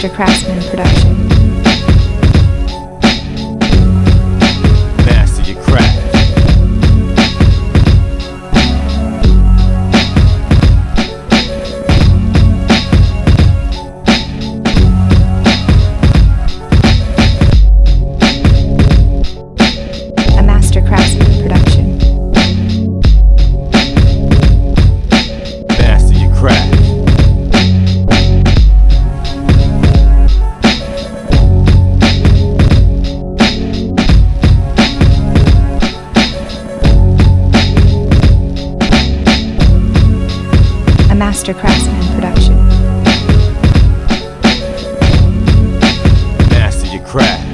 Master Craftsman Production. Master your craft. A Master Craftsman Production. Master your craft. A Master Craftsman Production. Master your craft.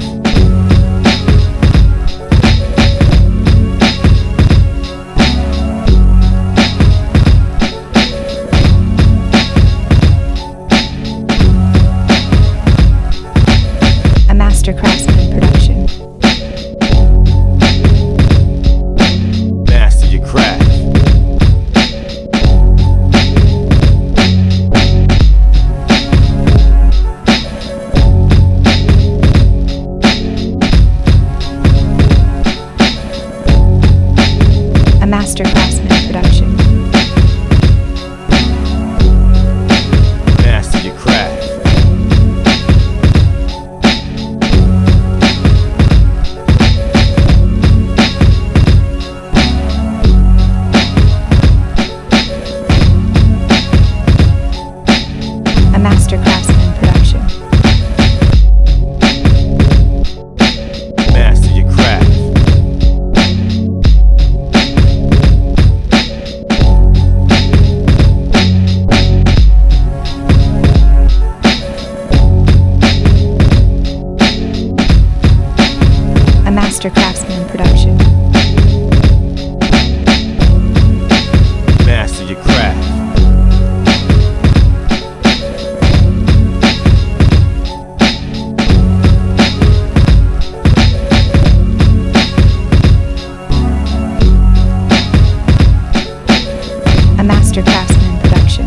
A Master Craftsman Production. Master your craft. A Master Craftsman Production. Master your craft. A Master Craftsman Production. Master your craft. A Master Craftsman Production. Master your craft. A Master Craftsman Production.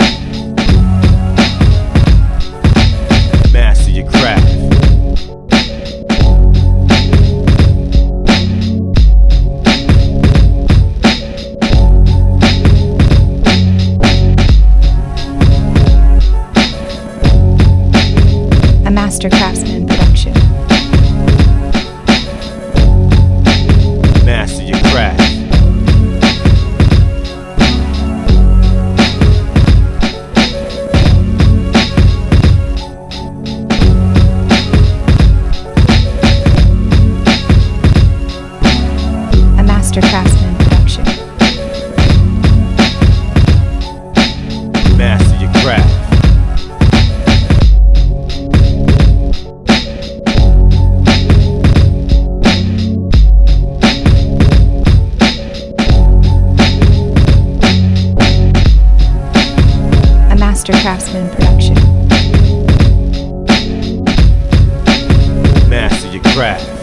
Master your craft. A Master Craftsman Production. Master your craft. A Master Craftsman Production. Master your craft. A Master Craftsman Production. Master your craft.